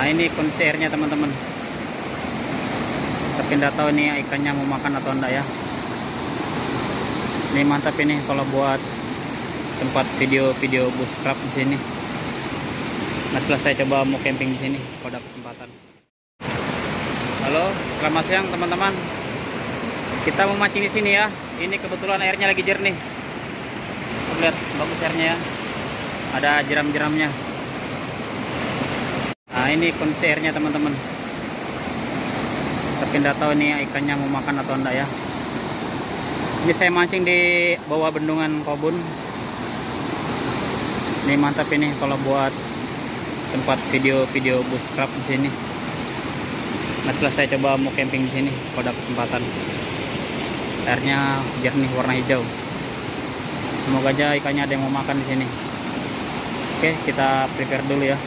ini kondisi airnya teman-teman, tapi nggak tahu ini ikannya mau makan atau enggak ya. Ini mantap ini kalau buat tempat video-video bushcraft di sini. Nah, setelah saya coba mau camping di sini pada kesempatan. Halo, selamat siang teman-teman. Kita mau mancing di sini ya. Ini kebetulan airnya lagi jernih. Lihat bagus airnya ya. Ada jeram-jeramnya. Nah, ini kondisi airnya teman-teman. Tapi nggak tahu ini ikannya mau makan atau enggak ya. Ini saya mancing di bawah bendungan Kobun. Ini mantap ini kalau buat tempat video-video bushcraft di sini. Nah, setelah saya coba mau camping di sini pada kesempatan. Airnya jernih warna hijau. Semoga aja ikannya ada yang mau makan di sini. Oke, kita prepare dulu ya.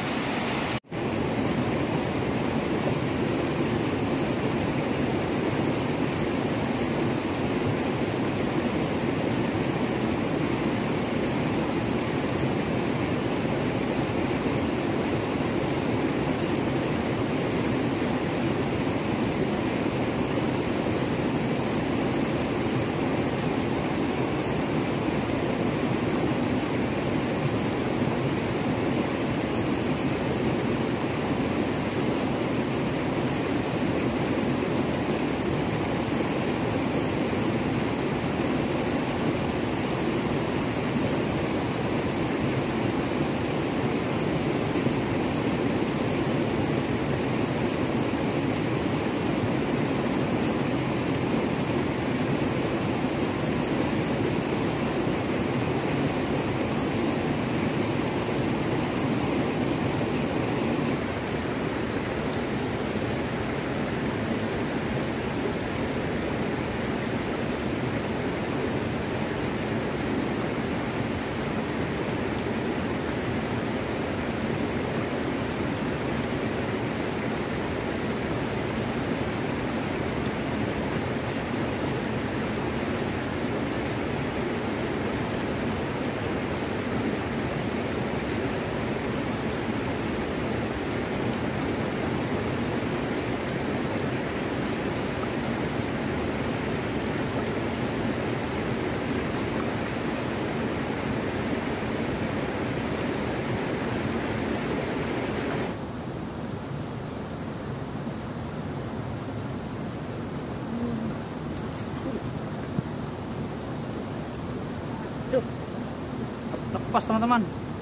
Lepas teman-teman,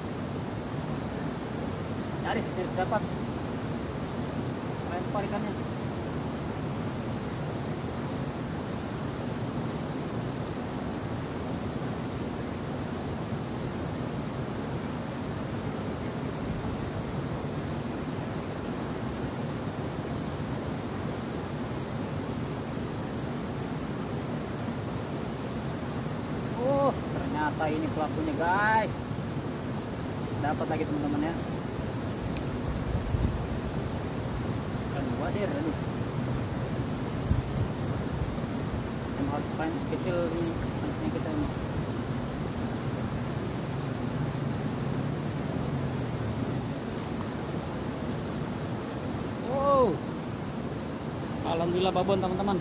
nyaris dapat, lempar ikannya. Ternyata ini pelakunya guys. Dapat lagi teman-teman ya. Kan wadir, aduh. Yang harus paling kecil ini harusnya kita ini. Wow. Alhamdulillah babon teman-teman.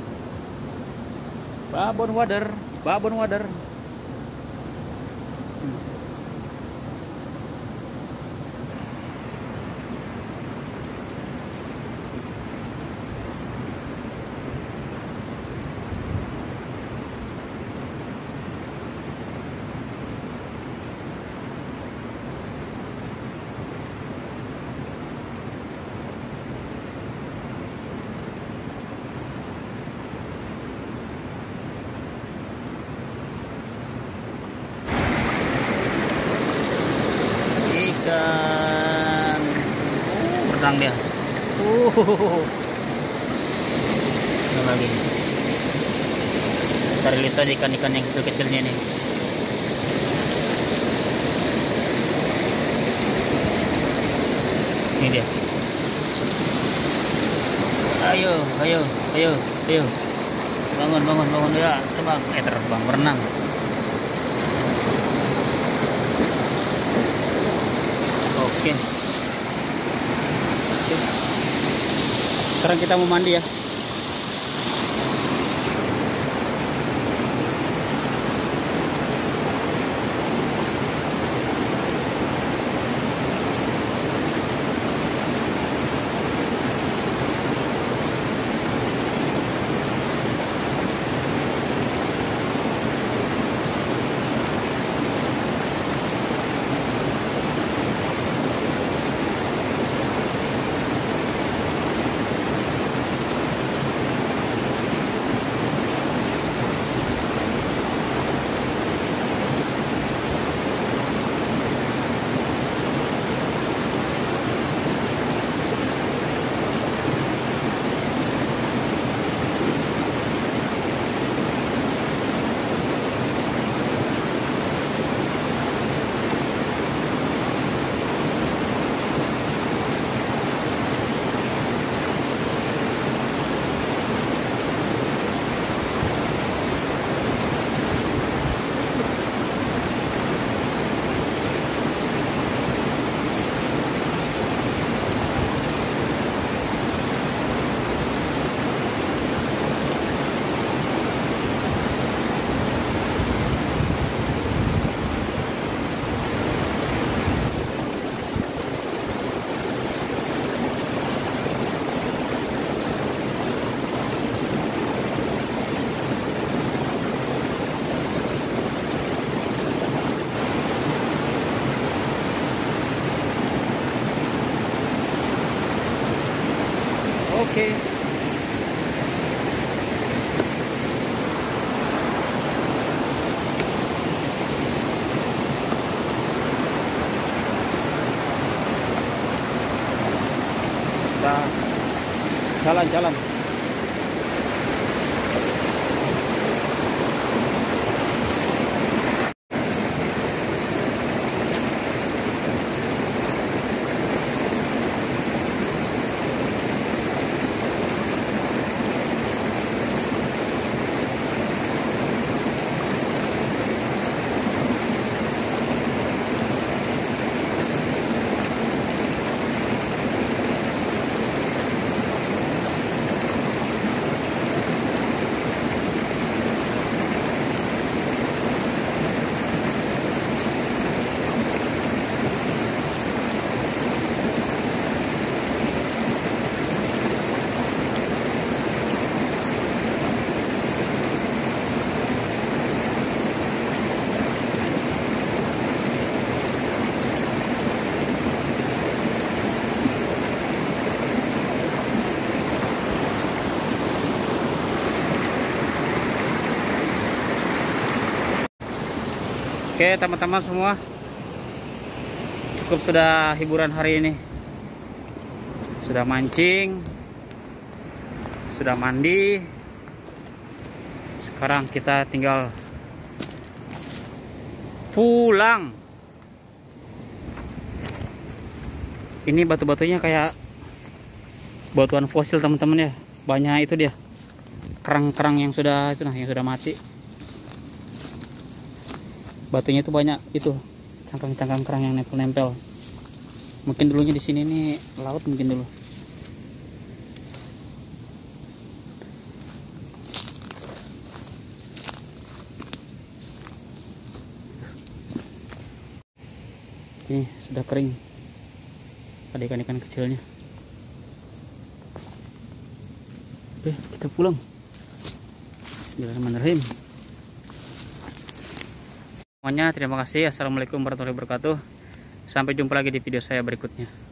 Babon wader, babon wader. Ikan berenang dia. Ada lagi. Kita rilis aja ikan-ikan yang kecil-kecilnya nih. Ini dia. Ayo, ayo, ayo, ayo. Bangun, bangun, bangun ya. Coba terbang berenang. Oke. Sekarang kita mau mandi ya. Oke. Kita jalan-jalan. Oke teman-teman semua, cukup sudah hiburan hari ini. Sudah mancing, sudah mandi. Sekarang kita tinggal pulang. Ini batu-batunya kayak batuan fosil teman-teman ya. Banyak itu dia, kerang-kerang yang sudah itu, nah yang sudah mati. Batunya itu banyak itu, cangkang-cangkang kerang yang nempel-nempel. Mungkin dulunya di sini nih laut mungkin dulu. Ini sudah kering. Ada ikan-ikan kecilnya. Oke, kita pulang. Bismillahirrahmanirrahim. Semuanya terima kasih. Assalamualaikum warahmatullahi wabarakatuh. Sampai jumpa lagi di video saya berikutnya.